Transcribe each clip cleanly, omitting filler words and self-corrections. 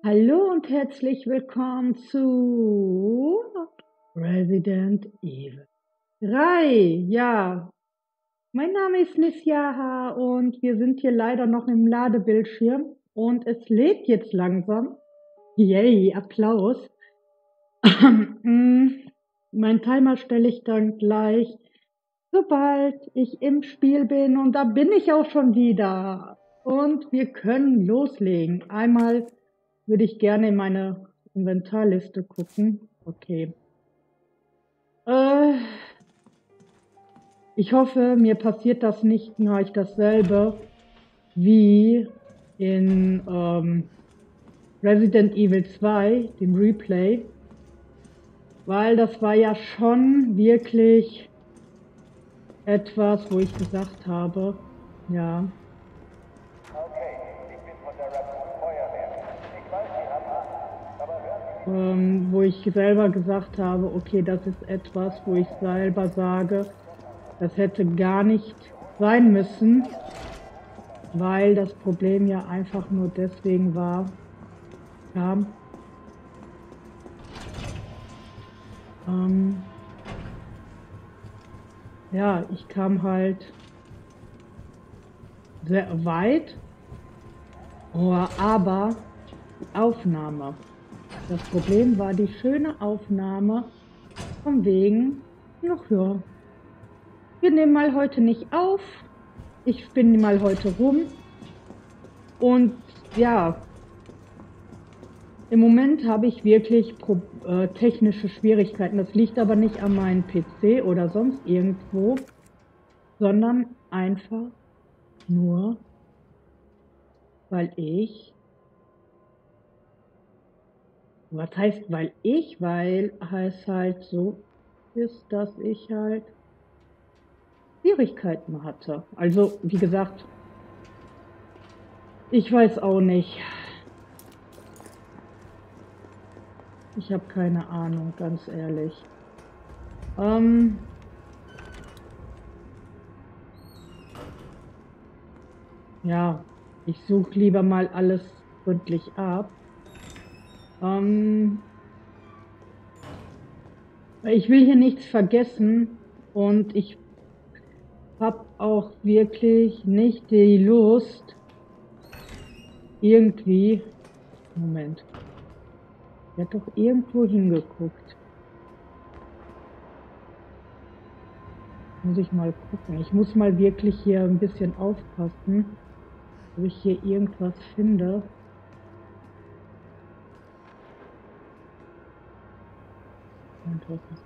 Hallo und herzlich willkommen zu Resident Evil 3. Ja, mein Name ist Miss Yaha und wir sind hier leider noch im Ladebildschirm und es lädt jetzt langsam. Yay, Applaus. Mein Timer stelle ich dann gleich, sobald ich im Spiel bin, und da bin ich auch schon wieder. Und wir können loslegen. Einmal würde ich gerne in meine Inventarliste gucken. Okay. Ich hoffe, mir passiert das nicht gleich dasselbe wie in Resident Evil 2, dem Replay. Weil das war ja schon wirklich etwas, wo ich gesagt habe, ja. Okay, ich bin von der Raccoon Feuerwehr. Ich weiß, Sie haben Angst, aber hören Wo ich selber gesagt habe, okay, das ist etwas, wo ich selber sage, das hätte gar nicht sein müssen, weil das Problem ja einfach nur deswegen war, ja, ich kam halt sehr weit, aber die Aufnahme. Das Problem war die schöne Aufnahme von wegen, ach ja, wir nehmen mal heute nicht auf, ich spinne mal heute rum und ja, im Moment habe ich wirklich technische Schwierigkeiten. Das liegt aber nicht an meinem PC oder sonst irgendwo, sondern einfach nur, weil was heißt weil es halt so ist, dass ich halt Schwierigkeiten hatte. Also, wie gesagt, ich weiß auch nicht. Ich habe keine Ahnung, ganz ehrlich. Ja, ich suche lieber mal alles gründlich ab. Ich will hier nichts vergessen und ich habe auch wirklich nicht die Lust, irgendwie. Moment. Er hat doch irgendwo hingeguckt. Muss ich mal gucken. Ich muss mal wirklich hier ein bisschen aufpassen, ob ich hier irgendwas finde. Und was ist?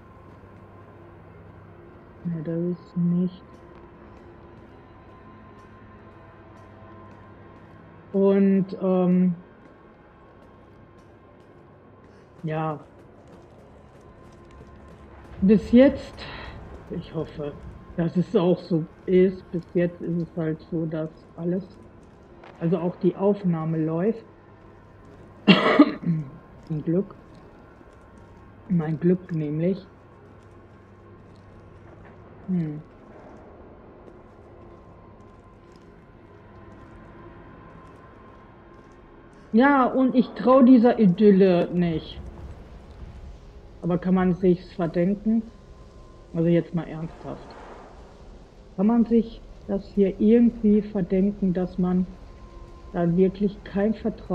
Ne, das ist nicht. Und ja, bis jetzt, ich hoffe, dass es auch so ist. Bis jetzt ist es halt so, dass alles, also auch die Aufnahme läuft. Zum Glück. Mein Glück nämlich. Ja, und ich traue dieser Idylle nicht. Aber kann man sich's verdenken? Also jetzt mal ernsthaft. Kann man sich das hier irgendwie verdenken, dass man da wirklich kein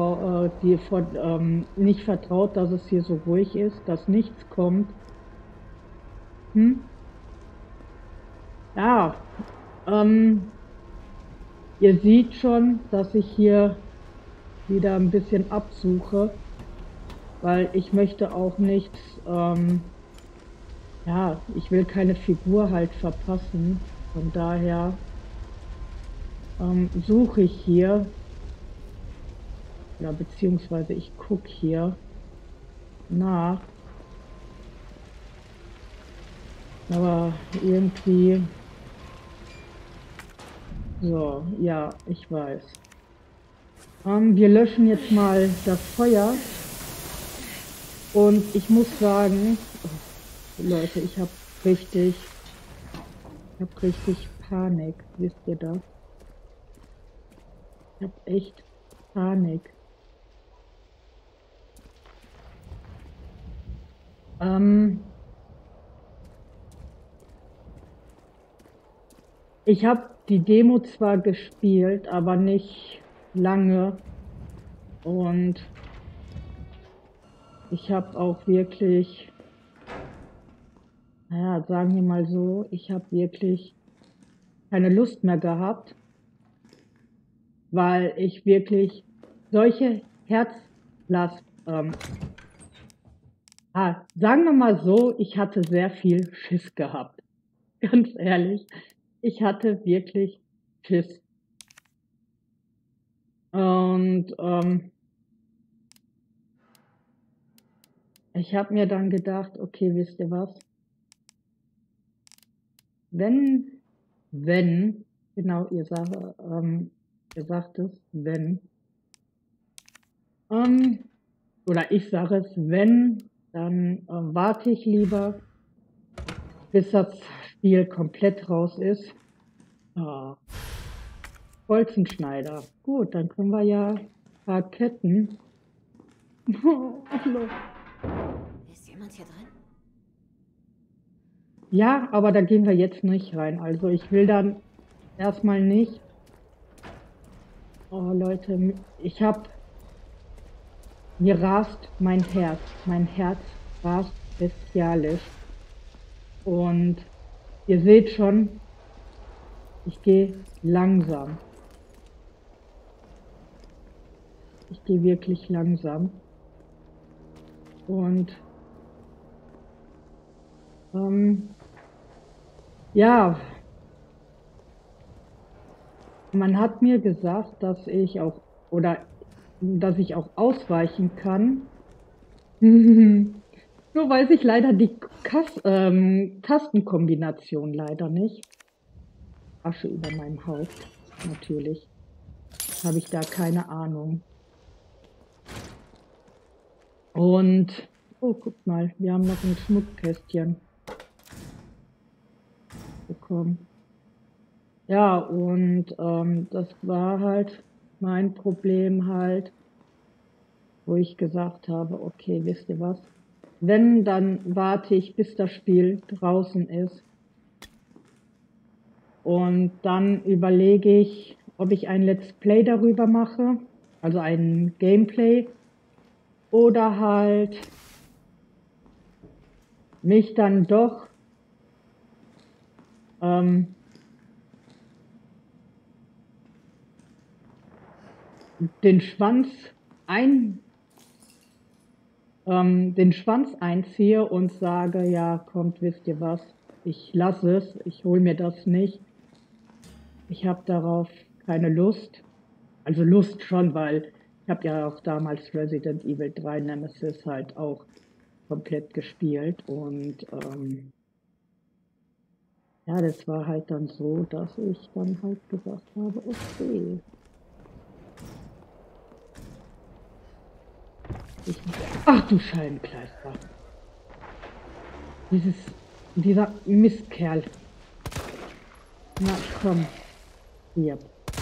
nicht vertraut, dass es hier so ruhig ist, dass nichts kommt? Ja, ihr seht schon, dass ich hier wieder ein bisschen absuche, weil ich möchte auch nichts, ja, ich will keine Figur halt verpassen. Von daher suche ich hier, ja, beziehungsweise ich gucke hier nach. Aber irgendwie, so, ja, ich weiß. Wir löschen jetzt mal das Feuer. Und ich muss sagen, oh, Leute, ich habe richtig Panik. Wisst ihr das? Ich habe echt Panik. Ähm, Ich habe die Demo zwar gespielt, aber nicht lange. Und ich habe auch wirklich, naja, sagen wir mal so, ich habe wirklich keine Lust mehr gehabt, weil ich wirklich solche Herzlast, sagen wir mal so, ich hatte sehr viel Schiss gehabt. Ganz ehrlich, ich hatte wirklich Schiss. Und ich habe mir dann gedacht, okay, wisst ihr was? Wenn, genau, ihr sagt es, wenn, ähm, oder ich sage es, wenn, dann warte ich lieber, bis das Spiel komplett raus ist. Ah, Bolzenschneider. Gut, dann können wir ja ein paar Ketten. Oh, hallo. Ist jemand hier drin? Ja, aber da gehen wir jetzt nicht rein. Also ich will dann erstmal nicht. Oh Leute, mir rast mein Herz. Mein Herz rast bestialisch. Und ihr seht schon, ich gehe langsam. Ich gehe wirklich langsam. Und ja, man hat mir gesagt, dass ich auch ausweichen kann. Nur weiß ich leider die Tastenkombination leider nicht. Asche über meinem Haupt, natürlich. Habe ich da keine Ahnung. Und, oh, guck mal, wir haben noch ein Schmuckkästchen bekommen. Ja, und das war halt mein Problem halt, wo ich gesagt habe, okay, wisst ihr was? Wenn, dann warte ich, bis das Spiel draußen ist. Und dann überlege ich, ob ich ein Let's Play darüber mache, also ein Gameplay, oder halt mich dann doch den Schwanz einziehe und sage, ja, kommt, wisst ihr was, ich lasse es, ich hole mir das nicht. Ich habe darauf keine Lust. Also Lust schon, weil ich habe ja auch damals Resident Evil 3 Nemesis halt auch komplett gespielt. Und ja, das war halt dann so, dass ich dann halt gesagt habe, okay. Ach du Scheibenkleister. Dieser Mistkerl. Na komm, hier.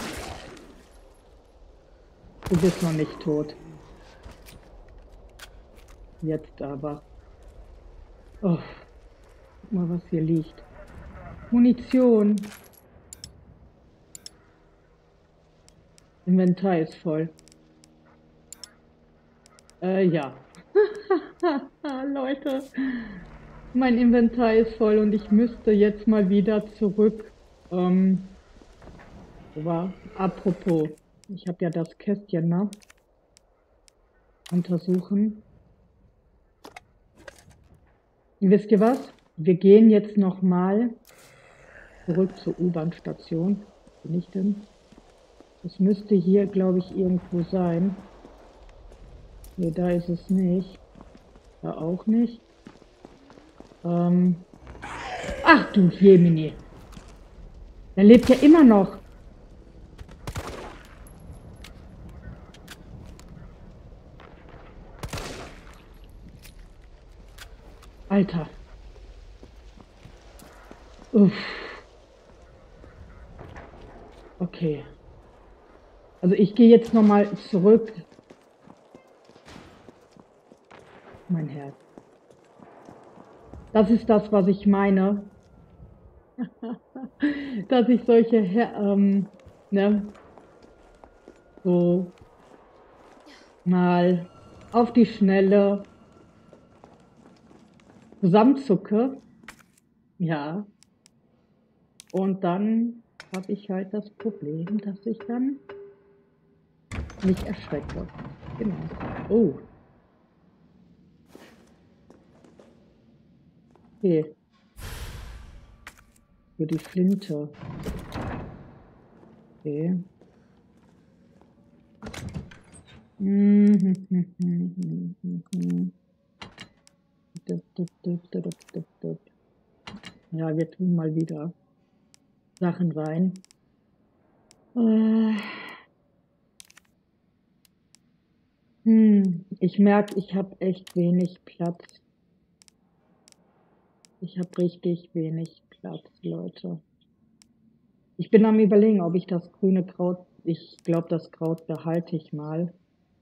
Du bist noch nicht tot. Jetzt aber. Oh, guck mal, was hier liegt. Munition. Inventar ist voll. Ja. Leute, mein Inventar ist voll und ich müsste jetzt mal wieder zurück. Apropos, ich habe ja das Kästchen, ne? Untersuchen. Und wisst ihr was? Wir gehen jetzt nochmal zurück zur U-Bahn-Station. Wo bin ich denn? Das müsste hier, glaube ich, irgendwo sein. Ne, da ist es nicht. Da auch nicht. Ach du Jemini. Der lebt ja immer noch. Alter. Uff. Okay. Also ich gehe jetzt nochmal zurück. Mein Herz. Das ist das, was ich meine. Dass ich solche, ne, so mal auf die Schnelle zusammenzucke. Ja. Und dann habe ich halt das Problem, dass ich dann mich erschrecke. Genau. Oh, okay. Für die Flinte. Okay. Ja, wir tun mal wieder Sachen rein. Ich merke, ich habe echt wenig Platz. Ich habe richtig wenig Platz, Leute. Ich bin am Überlegen, ob ich das grüne Kraut, ich glaube, das Kraut behalte ich mal.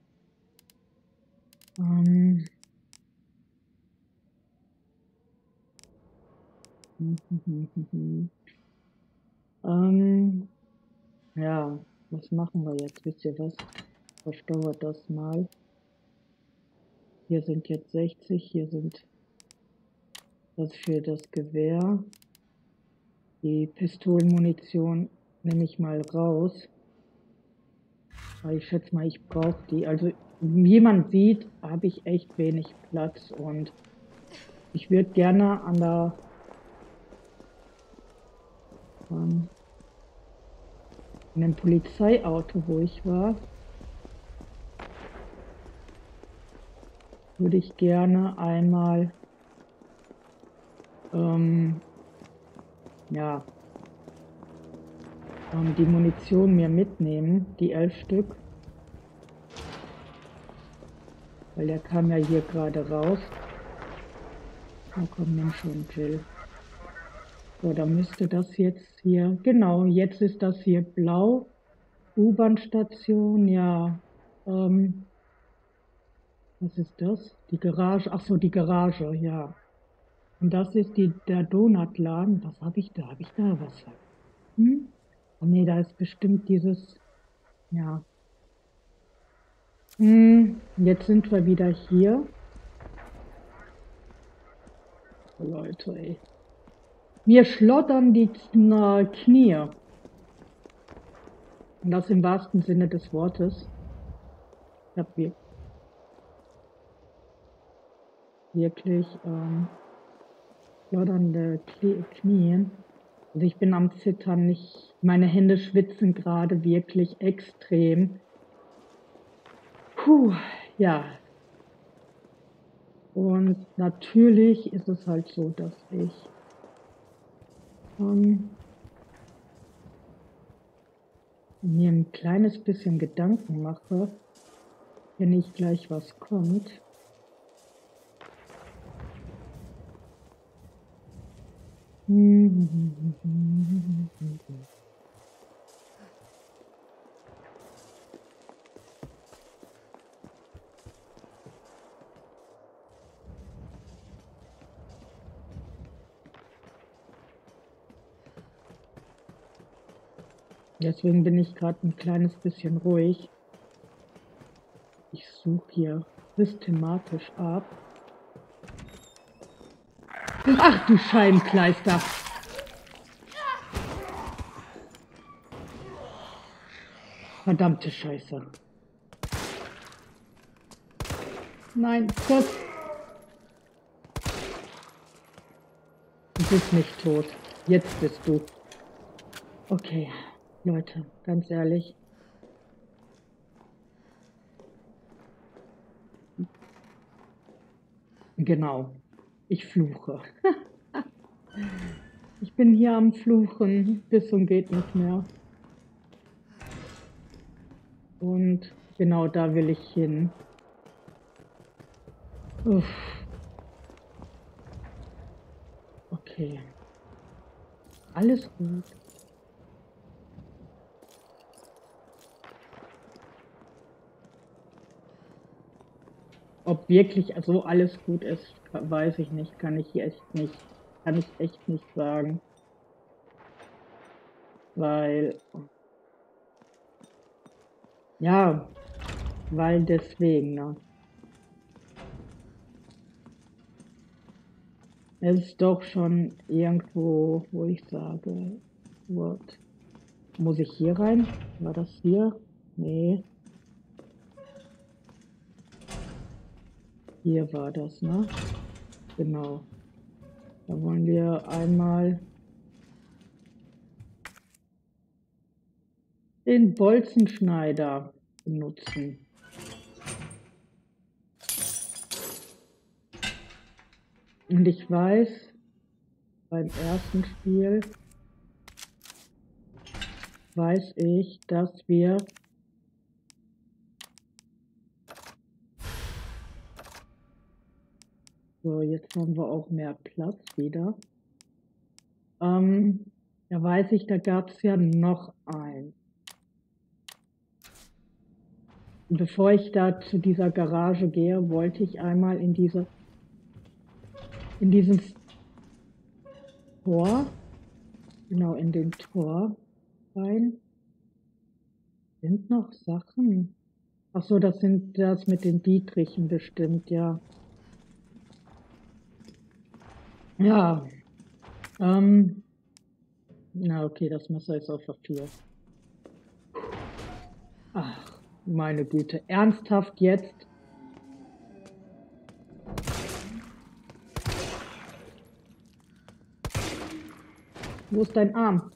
Ja, was machen wir jetzt? Wisst ihr was? Verstauert das mal. Hier sind jetzt 60, hier sind das für das Gewehr. Die Pistolenmunition nehme ich mal raus. Aber ich schätze mal, ich brauche die. Also, wie man sieht, habe ich echt wenig Platz und ich würde gerne an der in dem Polizeiauto, wo ich war, würde ich gerne einmal ja, die Munition mir mitnehmen, die 11 Stück. Weil der kam ja hier gerade raus. Na komm, nimm schon, Jill. So, da müsste das jetzt hier, genau, jetzt ist das hier blau. U-Bahn-Station, ja. Was ist das? Die Garage, ach so, die Garage, ja. Und das ist der Donutladen. Was habe ich da? Habe ich da was? Oh nee, da ist bestimmt dieses, ja. Jetzt sind wir wieder hier. Oh, Leute, ey. Mir schlottern die Knie. Und das im wahrsten Sinne des Wortes. Ich habe wirklich schlotternde Knie. Also ich bin am Zittern, meine Hände schwitzen gerade wirklich extrem. Puh, ja. Und natürlich ist es halt so, dass ich mir ein kleines bisschen Gedanken mache, wenn nicht gleich was kommt. Deswegen bin ich gerade ein kleines bisschen ruhig. Ich suche hier systematisch ab. Ach du Scheibenkleister! Verdammte Scheiße. Nein, Gott! Du bist nicht tot. Jetzt bist du. Okay, Leute, ganz ehrlich. Genau, ich fluche. Ich bin hier am Fluchen, bis und geht nicht mehr. Und genau da will ich hin. Uff. Okay. Alles gut. Ob wirklich so alles gut ist, weiß ich nicht. Kann ich echt nicht sagen. Weil, ja, weil deswegen, ne? Es ist doch schon irgendwo, wo ich sage, what? Muss ich hier rein? War das hier? Nee, hier war das, ne? Genau. Da wollen wir einmal den Bolzenschneider benutzen. Und ich weiß, beim ersten Spiel weiß ich, dass wir so, jetzt haben wir auch mehr Platz wieder. Da weiß ich, da gab es ja noch ein. Und bevor ich da zu dieser Garage gehe, wollte ich einmal in dieses Tor, genau in den Tor rein. Sind noch Sachen? Ach so, das sind das mit den Dietrichen bestimmt, ja. Ja, na okay, das Messer ist auf der 4. Ach, meine Güte, ernsthaft jetzt? Wo ist dein Arm?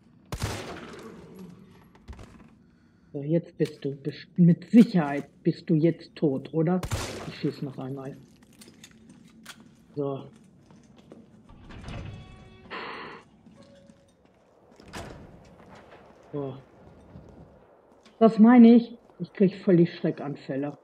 So, jetzt bist du, mit Sicherheit bist du jetzt tot, oder? Ich schieße noch einmal. So. So. Das meine ich. Ich krieg völlig Schreckanfälle.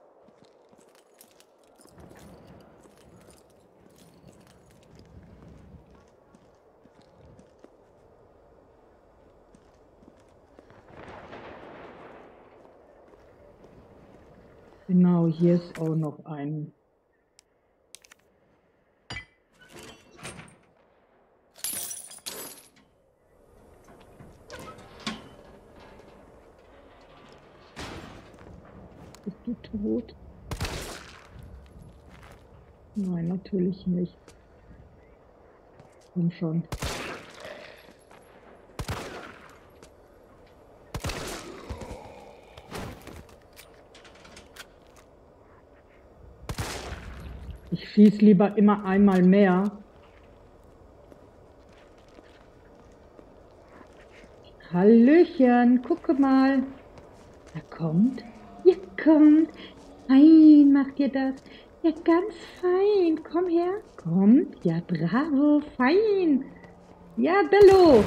Genau, hier ist auch noch ein. Bist du tot? Nein, natürlich nicht. Komm schon. Ich schieße lieber immer einmal mehr. Hallöchen, gucke mal. Er kommt. Ihr kommt. Fein macht ihr das. Ja, ganz fein. Komm her. Kommt. Ja, bravo. Fein. Ja, Bello.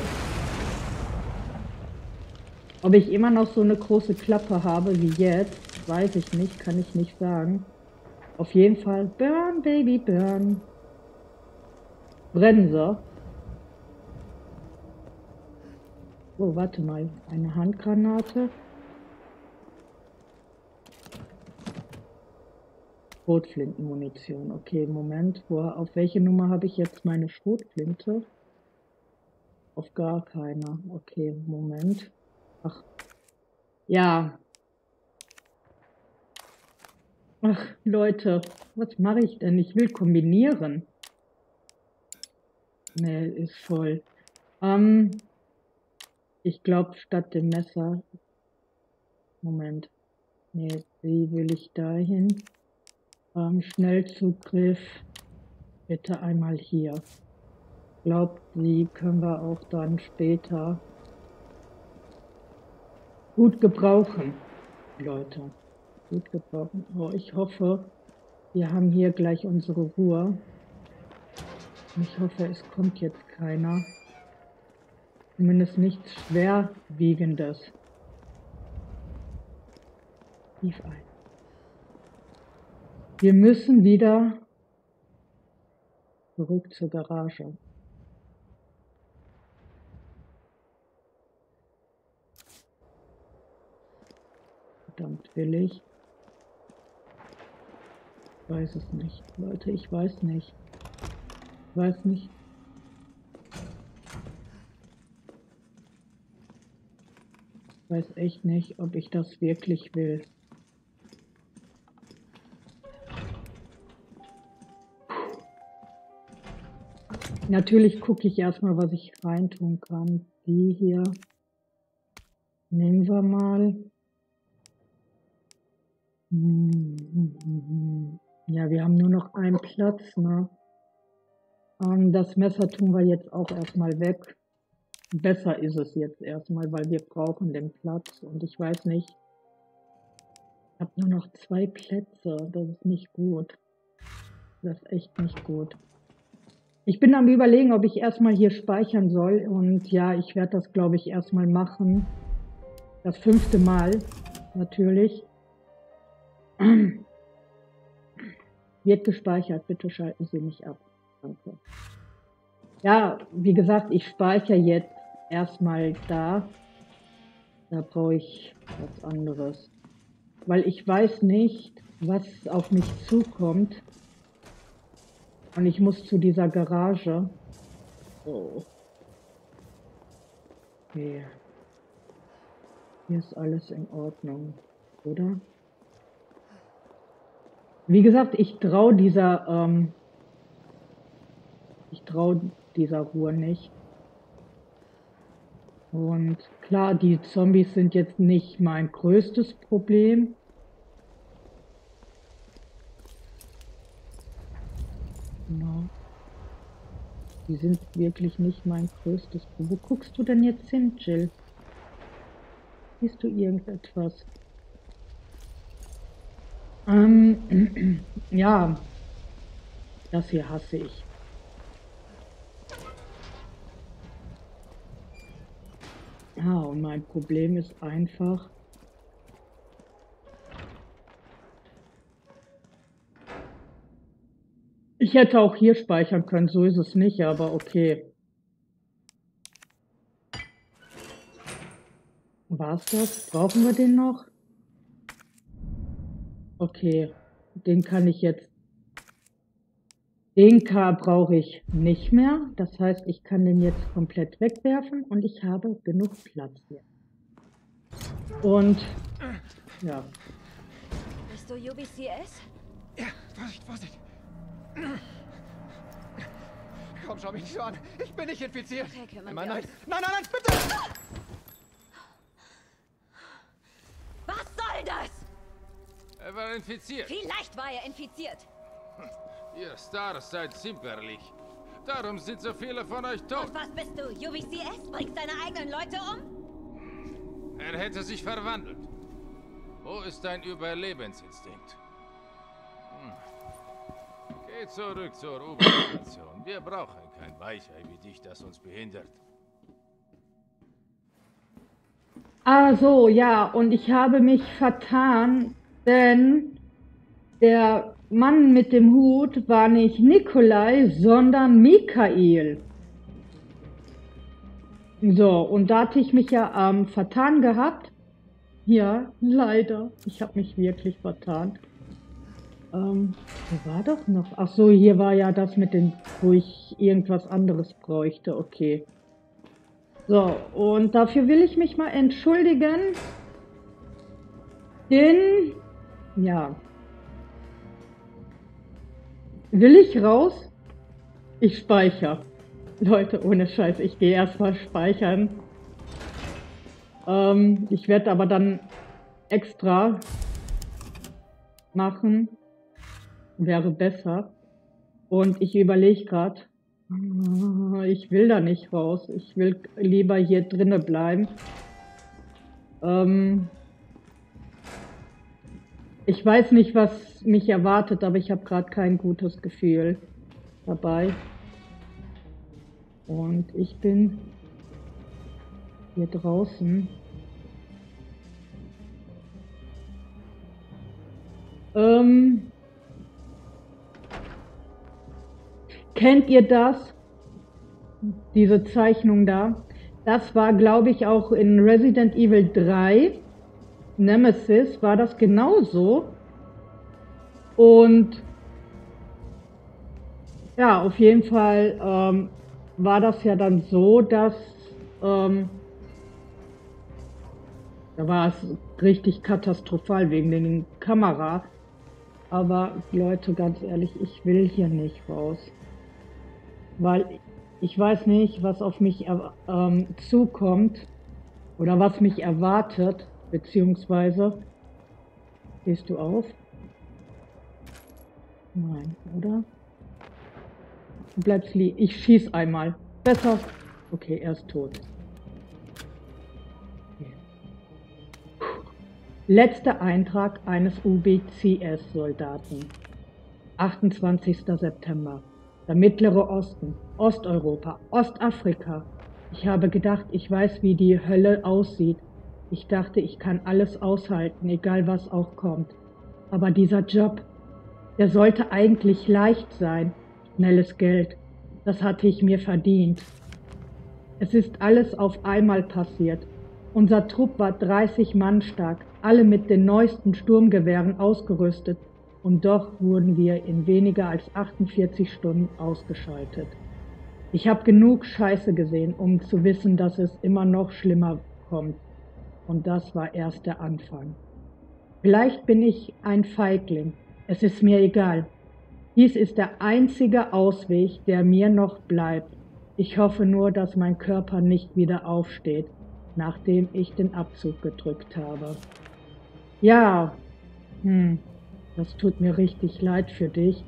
Ob ich immer noch so eine große Klappe habe wie jetzt, weiß ich nicht, kann ich nicht sagen. Auf jeden Fall, burn, Baby, burn. Bremse. Oh, warte mal, eine Handgranate. Schrotflintenmunition. Okay, Moment, auf welche Nummer habe ich jetzt meine Schrotflinte? Auf gar keine. Okay, Moment. Ach, ja. Ach, Leute, was mache ich denn? Ich will kombinieren. Nee, ist voll. Ich glaube, statt dem Messer. Moment. Nee, wie will ich dahin? Schnellzugriff. Bitte einmal hier. Glaubt, die können wir auch dann später gut gebrauchen, Leute. Gut gebrauchen. Oh, ich hoffe, wir haben hier gleich unsere Ruhe. Ich hoffe, es kommt jetzt keiner. Zumindest nichts Schwerwiegendes. Tief ein. Wir müssen wieder zurück zur Garage. Verdammt willig. Ich weiß es nicht, Leute, ich weiß nicht. Ich weiß nicht. Ich weiß echt nicht, ob ich das wirklich will. Natürlich gucke ich erstmal, was ich reintun kann. Die hier nehmen wir mal. Ja, wir haben nur noch einen Platz, ne? Das Messer tun wir jetzt auch erstmal weg. Besser ist es jetzt erstmal, weil wir brauchen den Platz. Und ich weiß nicht, ich habe nur noch 2 Plätze. Das ist nicht gut. Das ist echt nicht gut. Ich bin am Überlegen, ob ich erstmal hier speichern soll. Und ja, ich werde das, glaube ich, erstmal machen. Das 5. Mal, natürlich. Wird gespeichert, bitte schalten Sie mich ab. Danke. Ja, wie gesagt, ich speichere jetzt erstmal da. Da brauche ich was anderes. Weil ich weiß nicht, was auf mich zukommt. Und ich muss zu dieser Garage. Oh. Okay. Hier ist alles in Ordnung, oder? Wie gesagt, ich traue dieser Ruhe nicht. Und klar, die Zombies sind jetzt nicht mein größtes Problem. Genau. Die sind wirklich nicht mein größtes Problem. Wo guckst du denn jetzt hin, Jill? Siehst du irgendetwas? Ja, das hier hasse ich. Ja, und mein Problem ist einfach, ich hätte auch hier speichern können, so ist es nicht, aber okay. War's das? Brauchen wir den noch? Okay, den kann ich jetzt. Den K brauche ich nicht mehr. Das heißt, ich kann den jetzt komplett wegwerfen und ich habe genug Platz hier. Und ja. Bist du UBCS? Ja, Vorsicht, Vorsicht. Komm, schau mich nicht so an. Ich bin nicht infiziert. Okay, kümmern Nein, wir nein, uns. nein, nein, nein, bitte! Was soll das? Er war infiziert. Vielleicht war er infiziert. Ihr Stars seid zimperlich. Darum sind so viele von euch tot. Und was bist du? UBCS? Bringst deine eigenen Leute um? Er hätte sich verwandelt. Wo ist dein Überlebensinstinkt? Geh zurück zur U-Bahn-Station. Wir brauchen kein Weichei wie dich, das uns behindert. Ah so, ja, und ich habe mich vertan, denn der Mann mit dem Hut war nicht Nikolai, sondern Michael. So, und da hatte ich mich ja vertan gehabt. Ja, leider. Ich habe mich wirklich vertan. Wo war doch noch? Ach so, hier war ja das mit den, wo ich irgendwas anderes bräuchte. Okay. So, und dafür will ich mich mal entschuldigen. Denn, ja. Will ich raus? Ich speichere. Leute, ohne Scheiß, ich gehe erstmal speichern. Ich werde aber dann extra machen. Wäre besser. Und ich überlege gerade, ich will da nicht raus. Ich will lieber hier drinnen bleiben. Ich weiß nicht, was mich erwartet, aber ich habe gerade kein gutes Gefühl dabei. Und ich bin hier draußen. Kennt ihr das? Diese Zeichnung da? Das war, glaube ich, auch in Resident Evil 3, Nemesis, war das genauso. Und Ja, auf jeden Fall war das ja dann so, dass da war es richtig katastrophal wegen den Kamera. Aber Leute, ganz ehrlich, ich will hier nicht raus, weil ich weiß nicht, was auf mich zukommt oder was mich erwartet, beziehungsweise, stehst du auf? Nein, oder? Du bleibst liegen. Ich schieß einmal. Besser. Okay, er ist tot. Okay. Letzter Eintrag eines UBCS-Soldaten. 28. September. Der Mittlere Osten, Osteuropa, Ostafrika. Ich habe gedacht, ich weiß, wie die Hölle aussieht. Ich dachte, ich kann alles aushalten, egal was auch kommt. Aber dieser Job, der sollte eigentlich leicht sein. Schnelles Geld, das hatte ich mir verdient. Es ist alles auf einmal passiert. Unser Trupp war 30 Mann stark, alle mit den neuesten Sturmgewehren ausgerüstet. Und doch wurden wir in weniger als 48 Stunden ausgeschaltet. Ich habe genug Scheiße gesehen, um zu wissen, dass es immer noch schlimmer kommt. Und das war erst der Anfang. Vielleicht bin ich ein Feigling. Es ist mir egal. Dies ist der einzige Ausweg, der mir noch bleibt. Ich hoffe nur, dass mein Körper nicht wieder aufsteht, nachdem ich den Abzug gedrückt habe. Ja, das tut mir richtig leid für dich.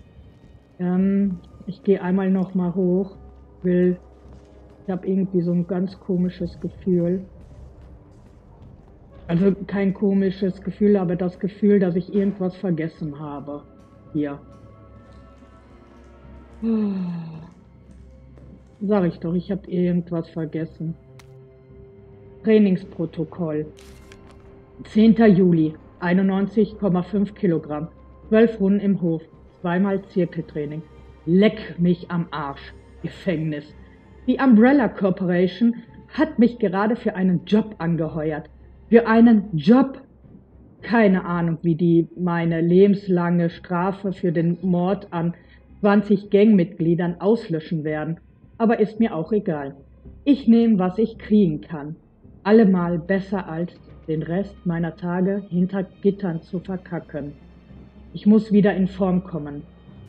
Ich gehe einmal noch mal hoch, ich habe irgendwie so ein ganz komisches Gefühl. Also kein komisches Gefühl, aber das Gefühl, dass ich irgendwas vergessen habe. Hier. Sag ich doch, ich habe irgendwas vergessen. Trainingsprotokoll. 10. Juli, 91,5 Kilogramm, 12 Runden im Hof, zweimal Zirkeltraining. Leck mich am Arsch. Gefängnis. Die Umbrella Corporation hat mich gerade für einen Job angeheuert. Für einen Job. Keine Ahnung, wie die meine lebenslange Strafe für den Mord an 20 Gangmitgliedern auslöschen werden. Aber ist mir auch egal. Ich nehme, was ich kriegen kann. Allemal besser als den Rest meiner Tage hinter Gittern zu verkacken. Ich muss wieder in Form kommen.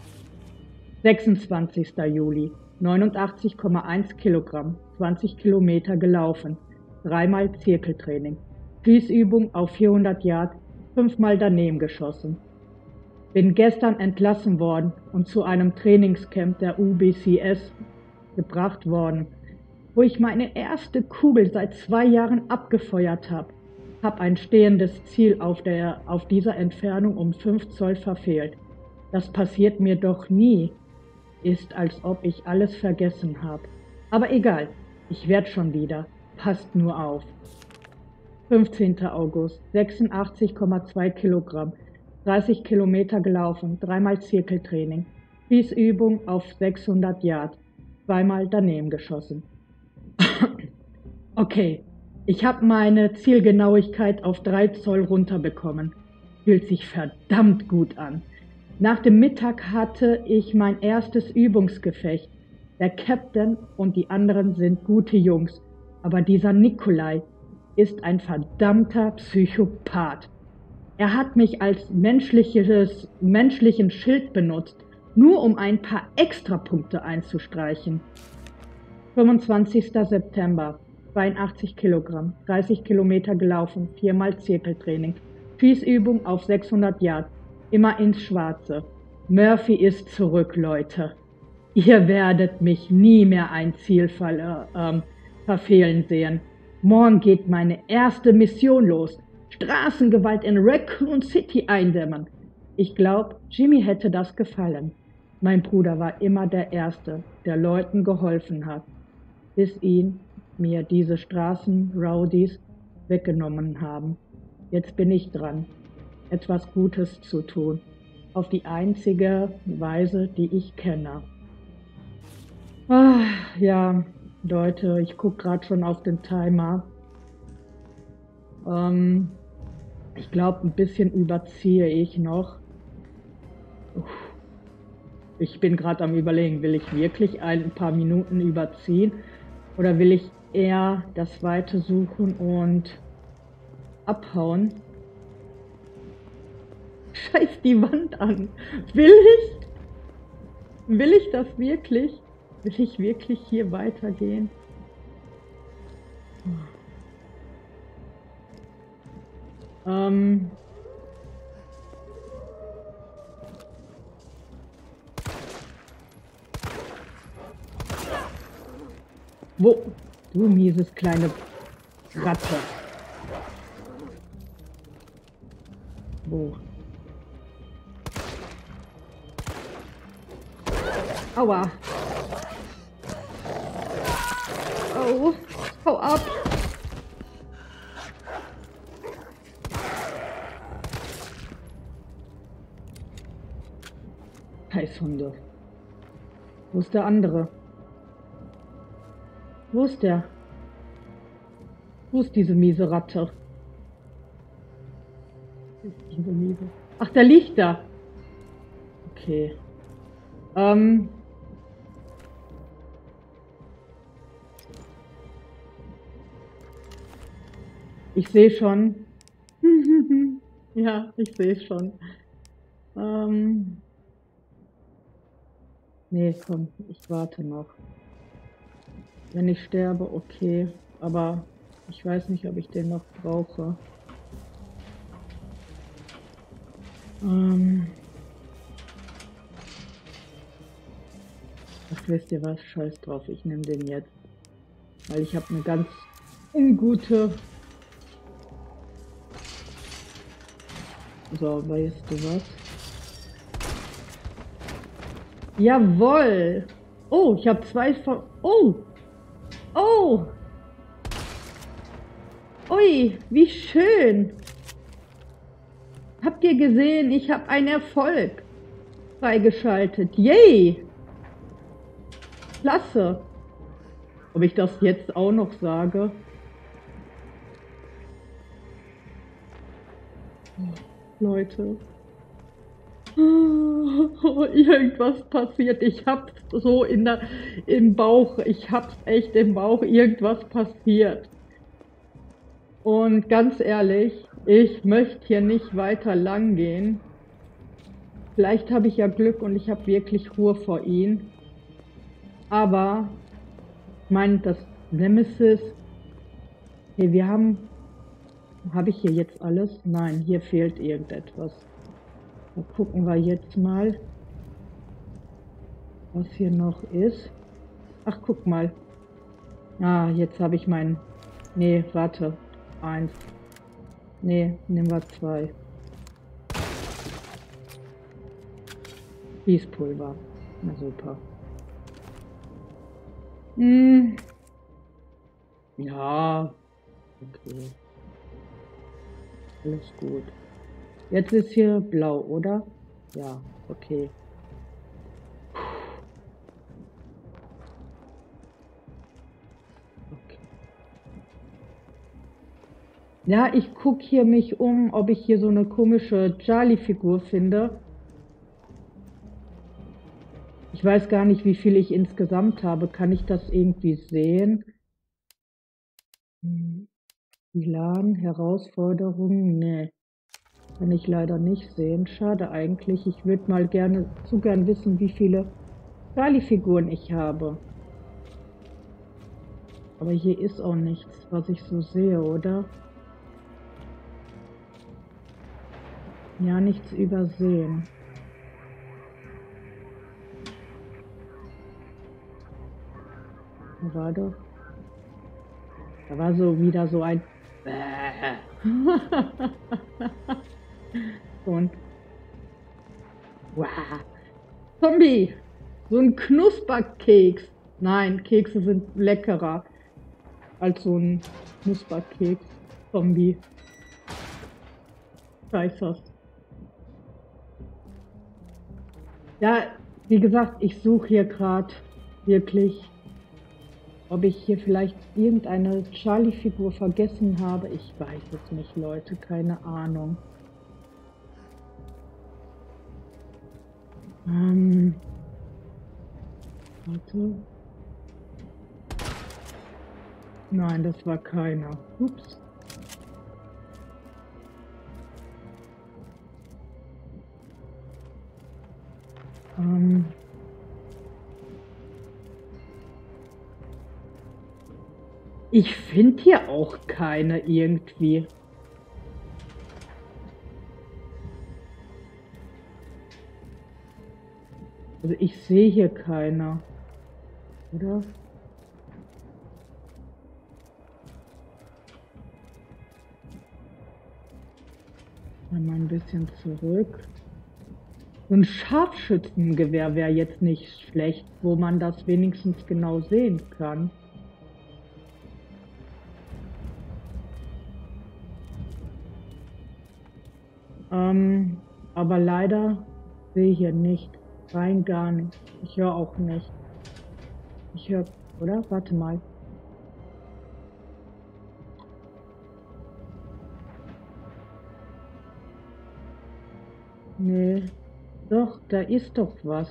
26. Juli, 89,1 Kilogramm, 20 Kilometer gelaufen, dreimal Zirkeltraining, Schießübung auf 400 Yard, 5-mal daneben geschossen. Bin gestern entlassen worden und zu einem Trainingscamp der UBCS gebracht worden, wo ich meine erste Kugel seit 2 Jahren abgefeuert habe. Hab ein stehendes Ziel auf dieser Entfernung um 5 Zoll verfehlt. Das passiert mir doch nie. Ist, als ob ich alles vergessen habe. Aber egal, ich werd schon wieder. Passt nur auf. 15. August, 86,2 Kilogramm, 30 Kilometer gelaufen, 3-mal Zirkeltraining, Schießübung auf 600 Yard, 2-mal daneben geschossen. Okay, ich habe meine Zielgenauigkeit auf 3 Zoll runterbekommen. Fühlt sich verdammt gut an. Nach dem Mittag hatte ich mein erstes Übungsgefecht. Der Captain und die anderen sind gute Jungs, aber dieser Nikolai ist ein verdammter Psychopath. Er hat mich als menschlichen Schild benutzt, nur um ein paar Extrapunkte einzustreichen. 25. September, 82 Kilogramm, 30 Kilometer gelaufen, 4-mal Zirkeltraining, Schießübung auf 600 Yard, immer ins Schwarze. Murphy ist zurück, Leute. Ihr werdet mich nie mehr ein Ziel verfehlen sehen. Morgen geht meine erste Mission los. Straßengewalt in Raccoon City eindämmen. Ich glaube, Jimmy hätte das gefallen. Mein Bruder war immer der Erste, der Leuten geholfen hat, bis mir diese Straßenrowdies weggenommen haben. Jetzt bin ich dran, etwas Gutes zu tun, auf die einzige Weise, die ich kenne. Ja, Leute, ich gucke gerade schon auf den Timer. Ich glaube, ein bisschen überziehe ich noch. Ich bin gerade am Überlegen, will ich wirklich ein paar Minuten überziehen oder will ich eher das Weite suchen und abhauen? Scheiß die Wand an. Will ich? Will ich das wirklich? Will ich wirklich hier weitergehen? Wo? Du mieses kleine Ratte. Wo? Aua. Oh, hau ab. Scheißhunde. Wo ist der andere? Wo ist der? Wo ist diese miese Ratte? Diese miese. Ach, der liegt da. Okay. Ich sehe schon. Ja, ich sehe schon. Nee, komm, ich warte noch. Wenn ich sterbe, okay. Aber ich weiß nicht, ob ich den noch brauche. Ach, wisst ihr was? Scheiß drauf, ich nehme den jetzt. Weil ich habe eine ganz ungute... So, weißt du was? Jawohl! Oh, ich habe 2 von... Oh! Oh! Ui, wie schön! Habt ihr gesehen? Ich habe einen Erfolg freigeschaltet. Yay! Klasse! Ob ich das jetzt auch noch sage? Leute. Oh, irgendwas passiert. Ich hab's so im Bauch. Ich hab's echt im Bauch. Irgendwas passiert. Und ganz ehrlich, ich möchte hier nicht weiter lang gehen. Vielleicht habe ich ja Glück und ich habe wirklich Ruhe vor ihm. Aber, ich meine, das Nemesis... Hey, wir haben... Habe ich hier jetzt alles? Nein, hier fehlt irgendetwas. Da gucken wir jetzt mal, was hier noch ist. Ach, guck mal. Ah, jetzt habe ich meinen... Nee, warte. 1. Nee, nehmen wir 2. Gießpulver. Na super. Ja. Okay. Alles gut. Jetzt ist hier blau, oder? Ja, okay. Okay. Ja, ich gucke hier mich um, ob ich hier so eine komische Charlie-Figur finde. Ich weiß gar nicht, wie viel ich insgesamt habe. Kann ich das irgendwie sehen? LAN, Herausforderungen? Nee. Kann ich leider nicht sehen. Schade eigentlich. Ich würde mal gern wissen, wie viele Charlie-Figuren ich habe. Aber hier ist auch nichts, was ich so sehe, oder? Ja, nichts übersehen. Da war doch... Da war so wieder so ein... Und... Wow. Zombie! So ein Knusperkeks. Nein, Kekse sind leckerer als so ein Knusperkeks. Zombie. Scheiße. Ja, wie gesagt, ich suche hier gerade wirklich, ob ich hier vielleicht irgendeine Charlie-Figur vergessen habe. Ich weiß es nicht, Leute, keine Ahnung. Warte. Nein, das war keiner. Ups. Ich finde hier auch keine irgendwie. Also ich sehe hier keiner. Oder? Mal ein bisschen zurück. So ein Scharfschützengewehr wäre jetzt nicht schlecht, wo man das wenigstens genau sehen kann. Aber leider sehe ich hier nicht. Rein gar nicht. Ich höre auch nicht. Ich höre, oder? Warte mal. Nee. Doch, da ist doch was.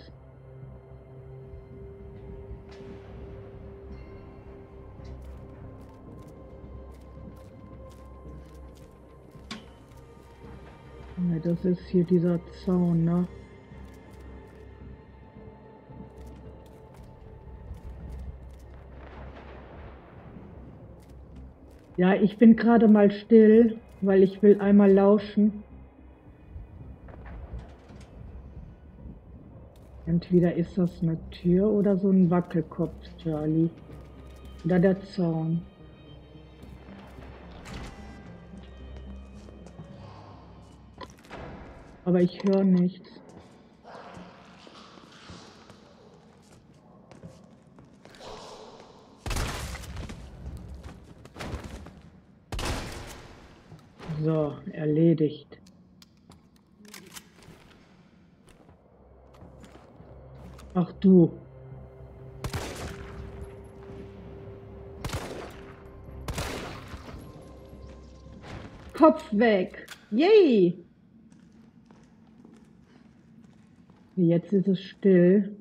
Ja, das ist hier dieser Zaun, ne? Ja, ich bin gerade mal still, weil ich will einmal lauschen. Entweder ist das eine Tür oder so ein Wackelkopf, Charlie. Oder der Zaun. Aber ich höre nichts. So, erledigt. Ach du. Kopf weg. Yay. Jetzt ist es still.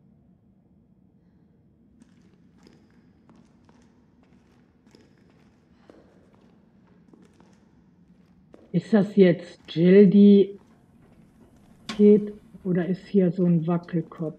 Ist das jetzt Jill, die geht, oder ist hier so ein Wackelkopf?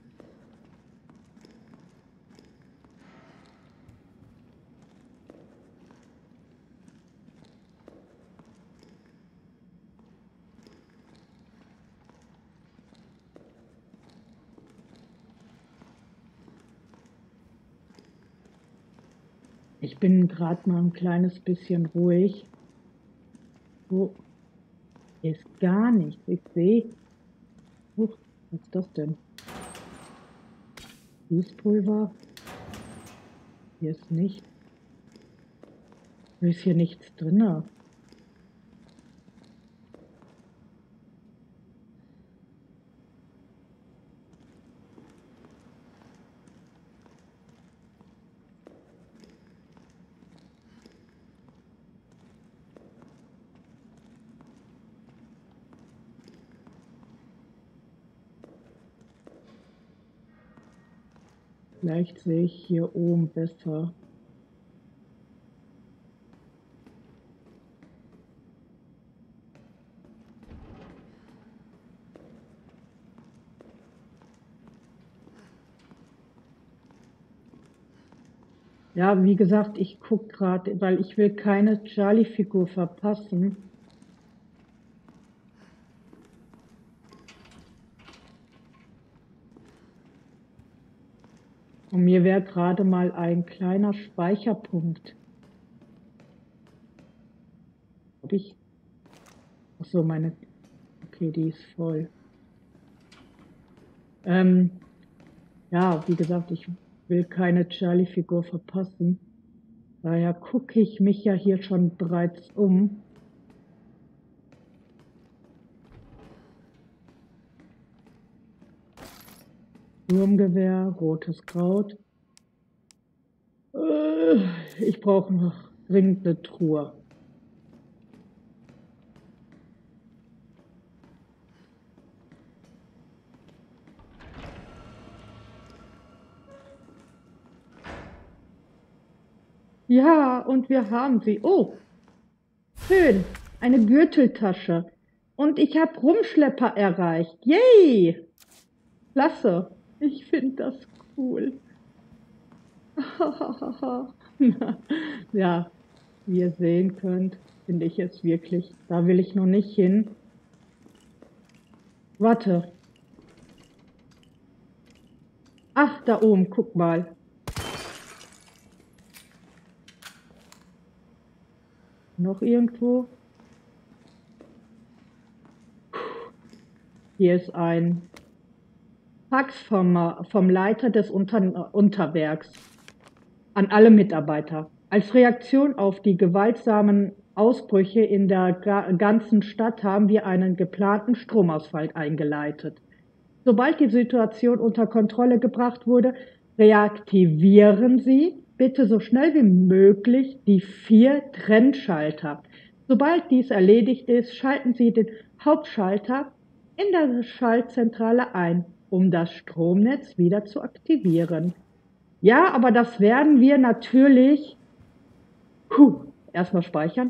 Ich bin gerade mal ein kleines bisschen ruhig. Wo ist gar nichts? Ich sehe. Was ist das denn? Gießpulver. Hier ist nicht. Hier ist hier nichts drin. Vielleicht sehe ich hier oben besser. Ja, wie gesagt, ich gucke gerade, weil ich will keine Charlie-Figur verpassen. Und mir wäre gerade mal ein kleiner Speicherpunkt. Ob ich... Achso, meine... Okay, die ist voll. Ja, wie gesagt, ich will keine Charlie-Figur verpassen. Daher gucke ich mich ja hier schon bereits um. Sturmgewehr, rotes Kraut. Ich brauche noch dringend eine Truhe. Ja, und wir haben sie. Oh, schön. Eine Gürteltasche. Und ich habe Rumschlepper erreicht. Yay! Klasse. Ich finde das cool. Ja, wie ihr sehen könnt, finde ich es wirklich. Da will ich noch nicht hin. Warte. Ach, da oben, guck mal. Noch irgendwo? Hier ist ein Fax vom Leiter des Unterwerks an alle Mitarbeiter. Als Reaktion auf die gewaltsamen Ausbrüche in der ganzen Stadt haben wir einen geplanten Stromausfall eingeleitet. Sobald die Situation unter Kontrolle gebracht wurde, reaktivieren Sie bitte so schnell wie möglich die 4 Trennschalter. Sobald dies erledigt ist, schalten Sie den Hauptschalter in der Schaltzentrale ein, um das Stromnetz wieder zu aktivieren. Ja, aber das werden wir natürlich erstmal speichern.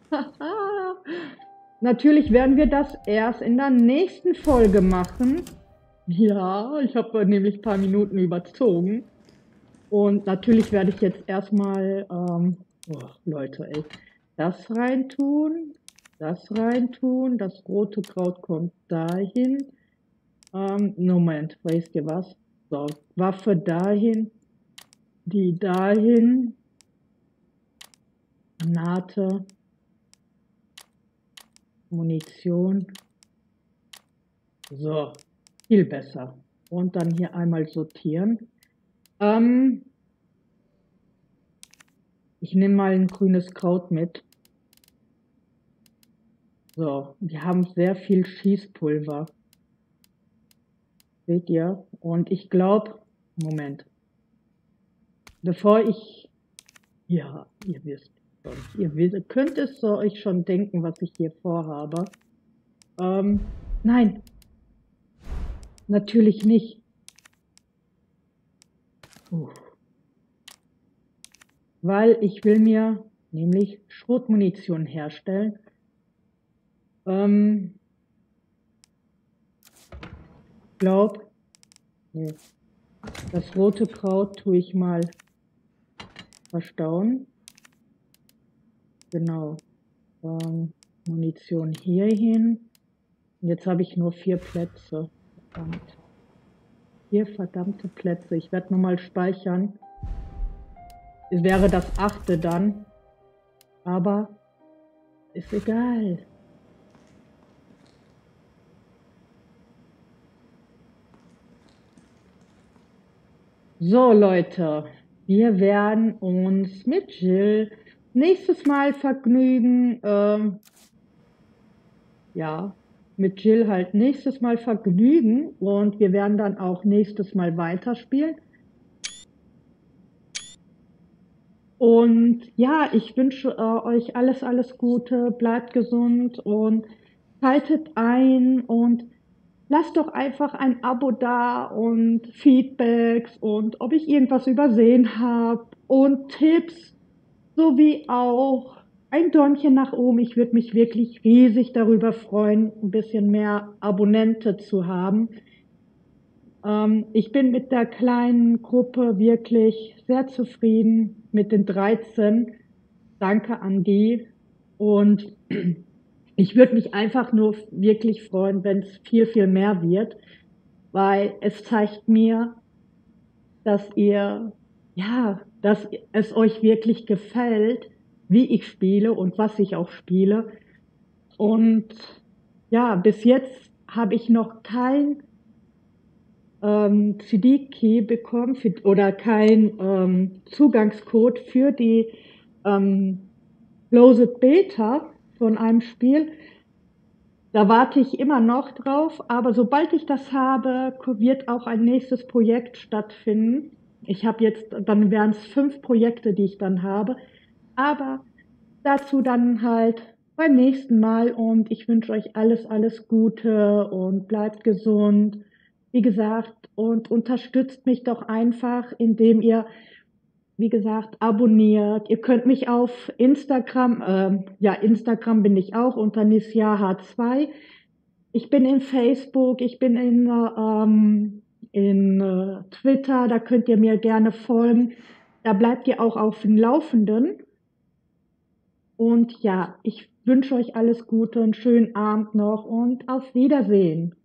Natürlich werden wir das erst in der nächsten Folge machen. Ja, ich habe nämlich ein paar Minuten überzogen. Und natürlich werde ich jetzt erstmal, Leute, ey, das reintun, das reintun, das rote Kraut kommt dahin. Moment, weißt ihr was? So, Waffe dahin, die dahin, Granate, Munition. So, viel besser. Und dann hier einmal sortieren. Ich nehme mal ein grünes Kraut mit. So, wir haben sehr viel Schießpulver. Seht ihr? Und ich glaube, Moment. Bevor ich, ja, ihr wisst schon, ihr könnt es euch schon denken, was ich hier vorhabe. Nein, natürlich nicht. Weil ich will mir nämlich Schrotmunition herstellen. Glaub, nee. Das rote Kraut tue ich mal verstauen. Genau. Munition hier hin. Und jetzt habe ich nur 4 Plätze. Verdammt. 4 verdammte Plätze. Ich werde nochmal speichern. Es wäre das 8. dann. Aber ist egal. So, Leute. Wir werden uns mit Jill nächstes Mal vergnügen. Ja, mit Jill halt nächstes Mal vergnügen. Und wir werden dann auch nächstes Mal weiterspielen. Und ja, ich wünsche euch alles Gute, bleibt gesund und schaltet ein und lasst doch einfach ein Abo da und Feedbacks und ob ich irgendwas übersehen habe und Tipps sowie auch ein Däumchen nach oben. Ich würde mich wirklich riesig darüber freuen, ein bisschen mehr Abonnente zu haben. Ich bin mit der kleinen Gruppe wirklich sehr zufrieden, mit den 13. Danke an die. Und ich würde mich einfach nur wirklich freuen, wenn es viel mehr wird, weil es zeigt mir, dass dass es euch wirklich gefällt, wie ich spiele und was ich auch spiele. Und ja, bis jetzt habe ich noch kein CD-Key bekommen oder kein Zugangscode für die Closed Beta von einem Spiel. Da warte ich immer noch drauf, aber sobald ich das habe, wird auch ein nächstes Projekt stattfinden. Ich habe jetzt, dann wären es 5 Projekte, die ich dann habe, aber dazu dann halt beim nächsten Mal und ich wünsche euch alles Gute und bleibt gesund. Wie gesagt, und unterstützt mich doch einfach, indem ihr wie gesagt, abonniert. Ihr könnt mich auf Instagram, Instagram bin ich auch unter Nisja H2. Ich bin in Facebook, ich bin in Twitter, da könnt ihr mir gerne folgen. Da bleibt ihr auch auf dem Laufenden. Und ja, ich wünsche euch alles Gute, einen schönen Abend noch und auf Wiedersehen.